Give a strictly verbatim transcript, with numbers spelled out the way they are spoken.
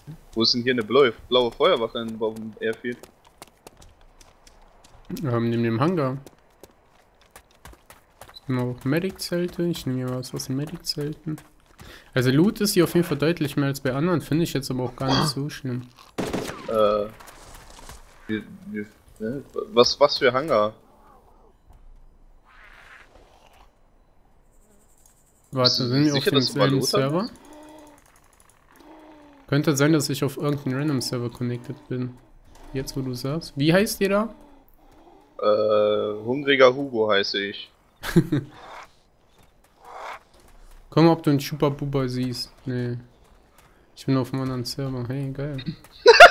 Wo ist denn hier eine blaue, blaue Feuerwache in, auf dem Airfield? Wir haben neben dem Hangar. Sind wir auch Medic-Zelte. Ich nehme hier was aus den Medic-Zelten. Also Loot ist hier auf jeden Fall deutlich mehr als bei anderen, finde ich jetzt aber auch gar nicht so schlimm. Äh. Wie, wie, ne? Was, was für Hangar? Warte, Bist du sind wir auf sicher, dass du demselben Balota Server? bist? Könnte sein, dass ich auf irgendeinen Random-Server connected bin. Jetzt, wo du sagst. Wie heißt ihr da? Äh, hungriger Hugo heiße ich. Komm, ob du einen Chupa Buba siehst. Nee. Ich bin auf einem anderen Server. Hey, geil.